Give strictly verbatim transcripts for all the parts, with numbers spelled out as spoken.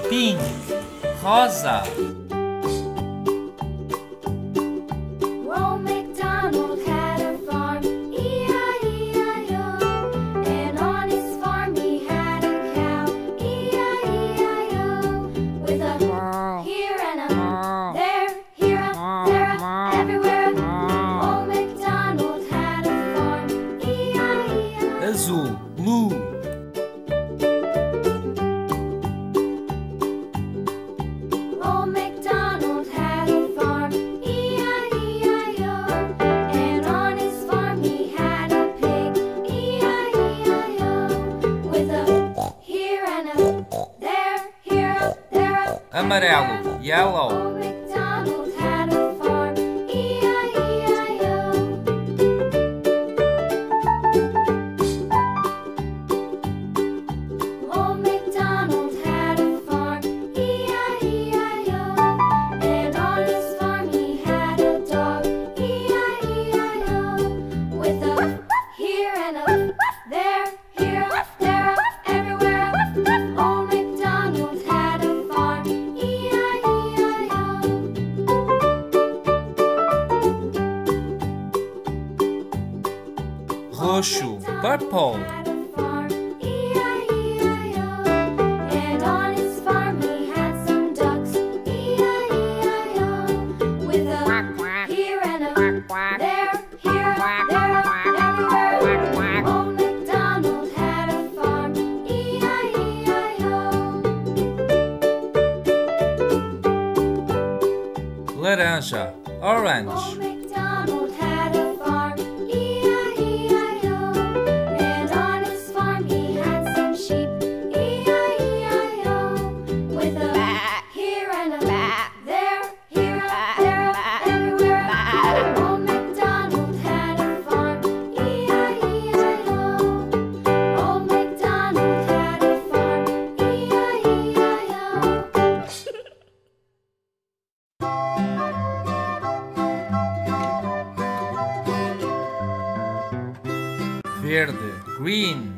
Pink, rosa. Old MacDonald had a farm, E I E I O. And on his farm he had a cow, E I E I O. With a here and a there, here a there a everywhere. Old MacDonald had a farm, E I E I O. Azul, blue. Old MacDonald had a farm, E I E I O. And on his farm he had a pig, E I E I O. With a here and a there, here a there a Amarelo, yellow. Old MacDonald had a farm, E I E I O. Old MacDonald had a farm, E I E I O. And on his farm he had a dog, E I E I O. With a here and a there, here a there a everywhere. Old MacDonald had a farm, E I E I O. Roxo, purple. Had a farm, E I E I O. And on his farm he had some ducks, E I E I O. With a here and a there, here, there, everywhere. Old MacDonald had a farm, E I E I O. Laranja, Old orange. MacDonald had a farm, E I E I O. And on his farm he had some sheep, E I E I O. With a here and a there, here, there, everywhere. Old MacDonald had a farm, E I E I O. Old MacDonald had a farm, E I E I O. Verde, green.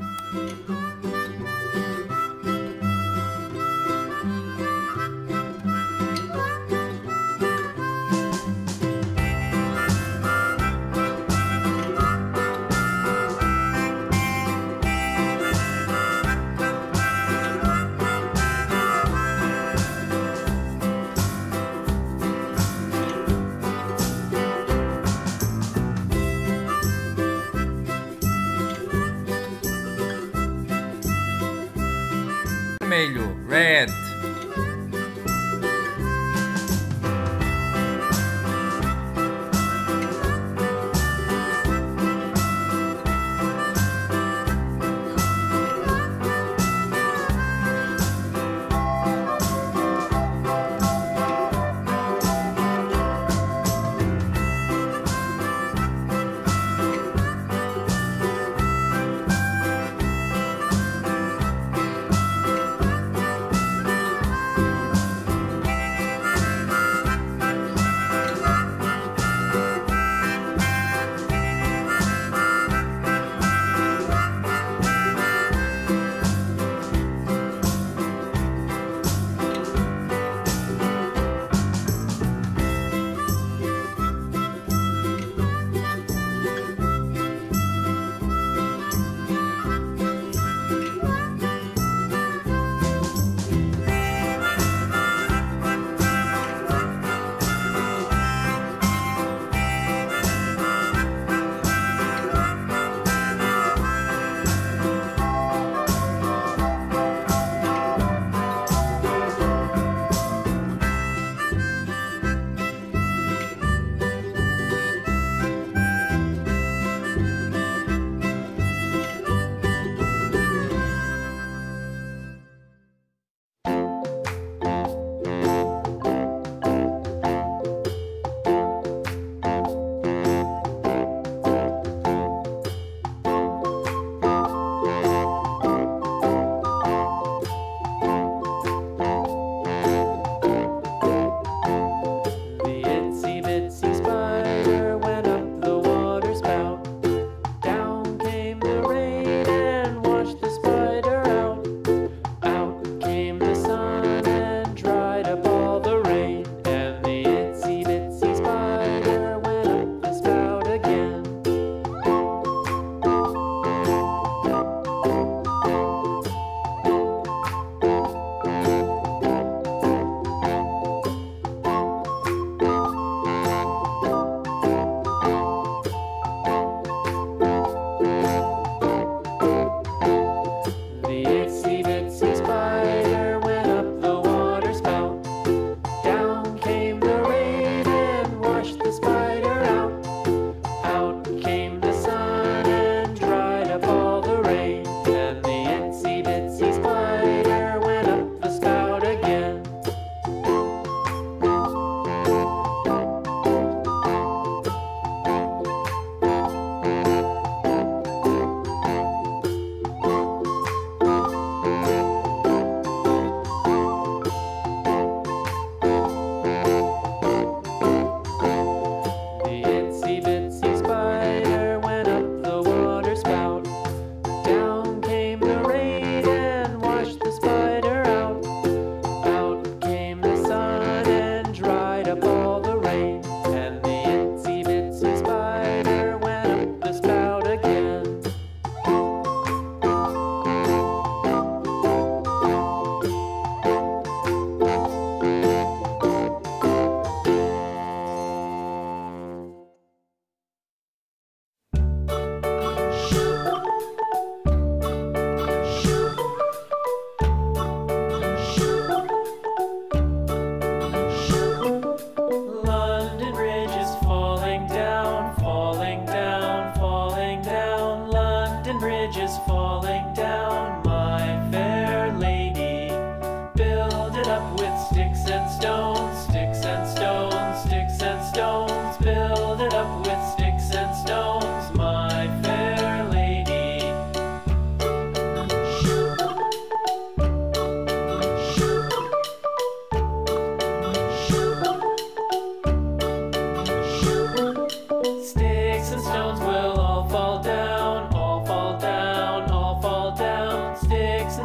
Vermelho, red.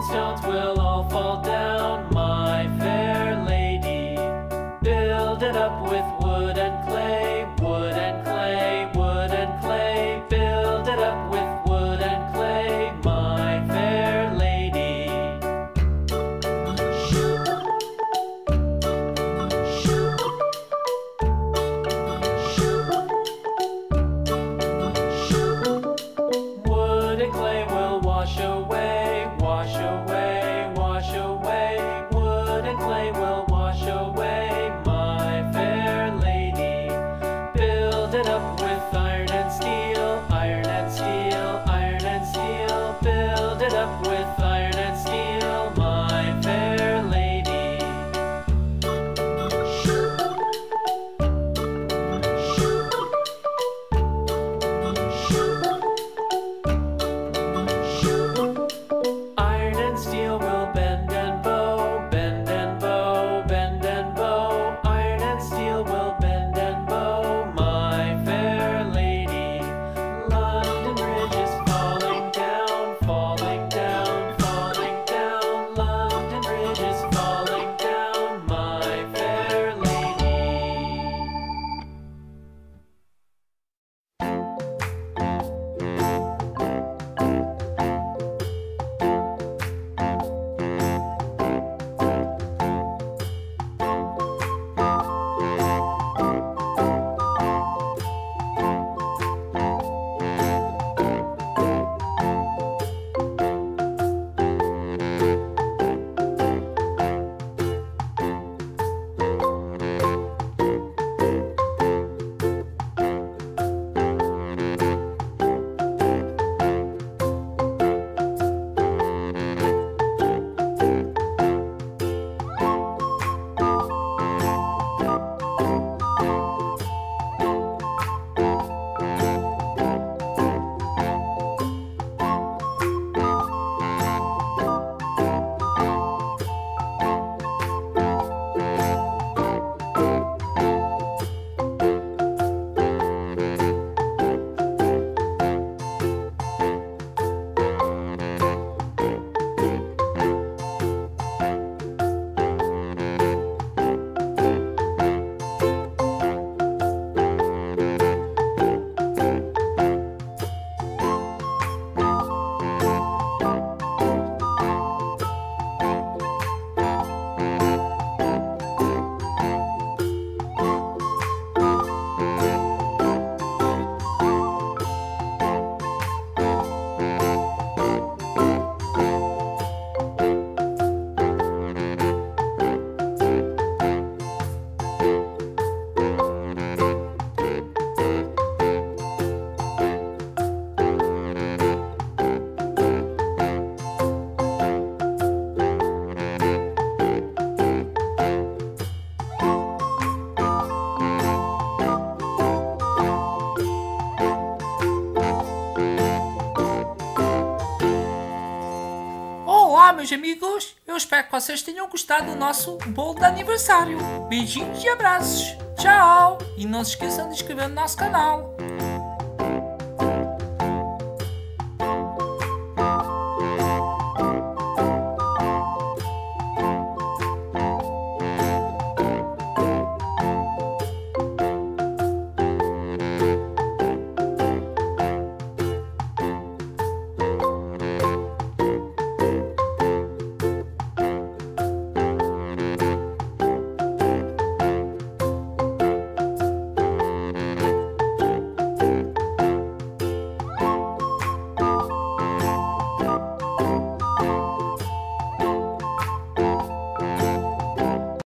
stones will all fall down, my fair lady. Build it up with wood and clay, wood and clay, wood and clay. Build it up with wood and clay, my fair lady. Wood and clay will wash away, wash away, wash away. Wood and clay will wash away, my fair lady. Build it up with iron and steel, iron and steel, iron and steel. Build it up with iron and steel, my fair lady. Iron and steel will bend and bow, bend and bow, bend and bow. Iron and steel will bend and bow, my fair lady. London Bridge is falling down, falling down, falling down. London Bridge is falling down, my fair lady. Olá, meus amigos! Eu espero que vocês tenham gostado do nosso bolo de aniversário. Beijinhos e abraços! Tchau! E não se esqueçam de inscrever no nosso canal.